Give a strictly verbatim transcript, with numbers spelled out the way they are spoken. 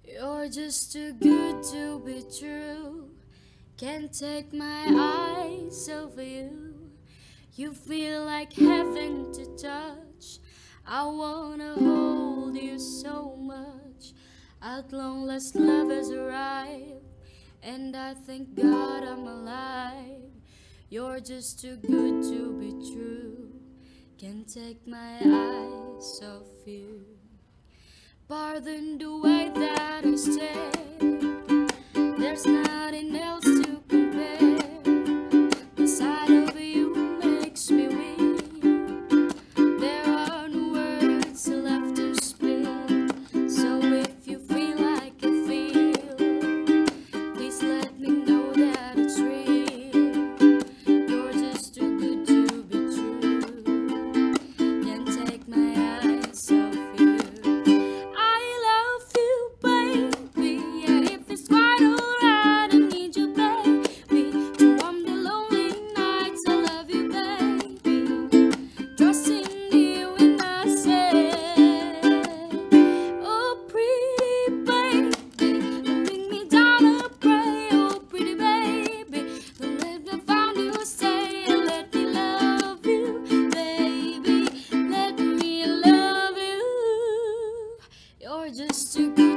You're just too good to be true. Can't take my eyes off you. You feel like heaven to touch. I wanna hold you so much. At long last love has arrived, and I thank God I'm alive. You're just too good to be true. Can't take my eyes off you. Pardon the way that I stare. There's nothing else to compare. The sight of you makes me weak. There are no words left to speak. So if you feel like I feel, please let me know that it's real. You're just too good to be true. Can't take my eyes off you. I love you, baby, and if it's quite alright, I need you, baby, to warm the lonely nights. I love you, baby, trusting you when I say, oh pretty baby, holding me down to pray. Oh pretty baby, don't let me find you, stay and let me love you, baby, let me love you. You're just too good